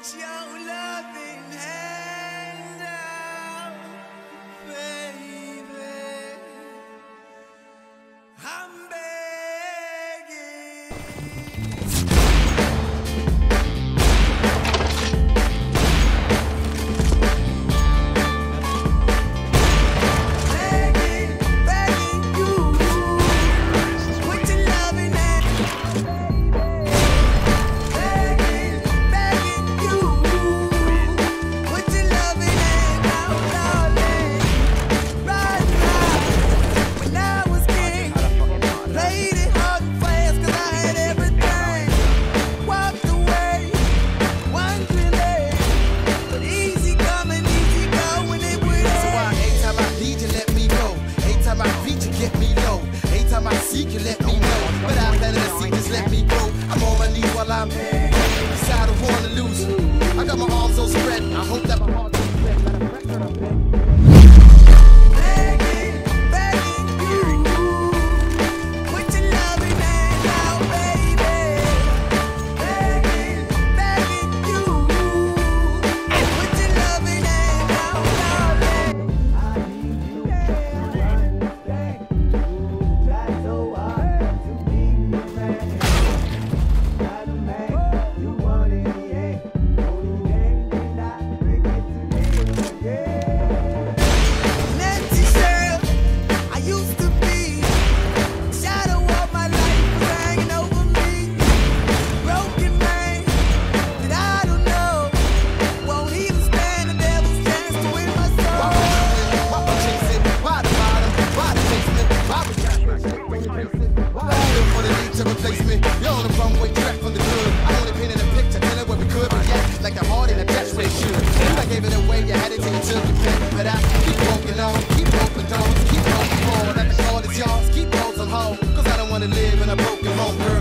Put your loving hand out, baby. I'm begging. You let me know, but I better than seek, just let me go. I'm on my knees while I'm beside a war to lose. I got my arms so spread, I hope that my heart don't spread. Let a pressure on to replace me. You're on the runway track from the good. I only painted a picture, tell it where we could react like a heart in a death ray should. I gave it away, you had it till you took it back. But I keep walking on, keep open doors, keep walking forward. Let the call is yours, keep those on hold. Cause I don't wanna live in a broken home, girl.